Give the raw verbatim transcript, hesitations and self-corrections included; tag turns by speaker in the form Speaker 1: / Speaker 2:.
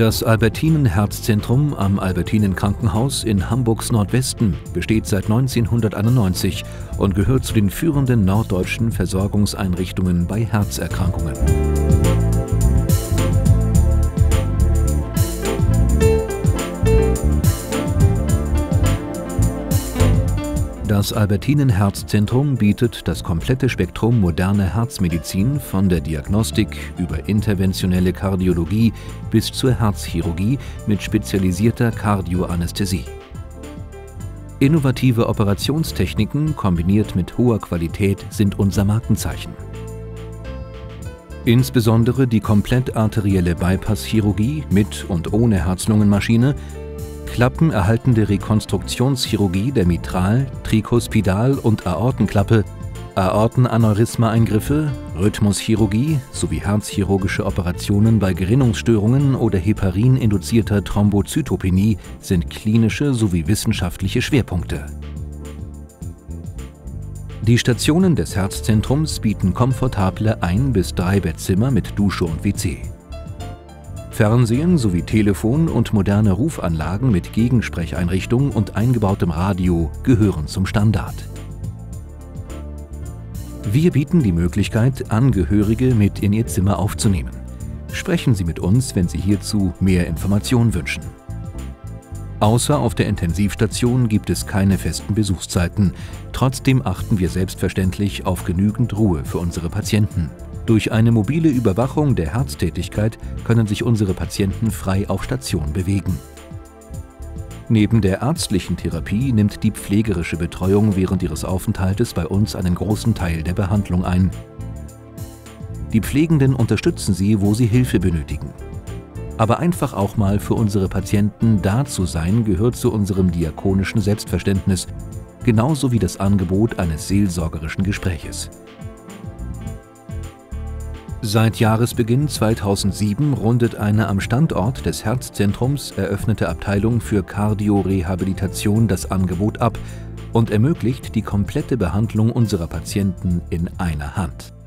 Speaker 1: Das Albertinen-Herzzentrum am Albertinen-Krankenhaus in Hamburgs Nordwesten besteht seit neunzehnhunderteinundneunzig und gehört zu den führenden norddeutschen Versorgungseinrichtungen bei Herzerkrankungen. Das Albertinen-Herzzentrum bietet das komplette Spektrum moderner Herzmedizin von der Diagnostik über interventionelle Kardiologie bis zur Herzchirurgie mit spezialisierter Kardioanästhesie. Innovative Operationstechniken kombiniert mit hoher Qualität sind unser Markenzeichen. Insbesondere die komplett arterielle Bypass-Chirurgie mit und ohne Herz-Lungen-Maschine, klappenerhaltende Rekonstruktionschirurgie der Mitral-, Trikospidal- und Aortenklappe, Aortenaneurysma-Eingriffe, Rhythmuschirurgie sowie herzchirurgische Operationen bei Gerinnungsstörungen oder Heparin-induzierter Thrombozytopenie sind klinische sowie wissenschaftliche Schwerpunkte. Die Stationen des Herzzentrums bieten komfortable ein bis drei Bettzimmer mit Dusche und W C. Fernsehen sowie Telefon und moderne Rufanlagen mit Gegensprecheinrichtung und eingebautem Radio gehören zum Standard. Wir bieten die Möglichkeit, Angehörige mit in Ihr Zimmer aufzunehmen. Sprechen Sie mit uns, wenn Sie hierzu mehr Informationen wünschen. Außer auf der Intensivstation gibt es keine festen Besuchszeiten. Trotzdem achten wir selbstverständlich auf genügend Ruhe für unsere Patienten. Durch eine mobile Überwachung der Herztätigkeit können sich unsere Patienten frei auf Station bewegen. Neben der ärztlichen Therapie nimmt die pflegerische Betreuung während ihres Aufenthaltes bei uns einen großen Teil der Behandlung ein. Die Pflegenden unterstützen Sie, wo Sie Hilfe benötigen. Aber einfach auch mal für unsere Patienten da zu sein, gehört zu unserem diakonischen Selbstverständnis, genauso wie das Angebot eines seelsorgerischen Gespräches. Seit Jahresbeginn zweitausendsieben rundet eine am Standort des Herzzentrums eröffnete Abteilung für Kardiorehabilitation das Angebot ab und ermöglicht die komplette Behandlung unserer Patienten in einer Hand.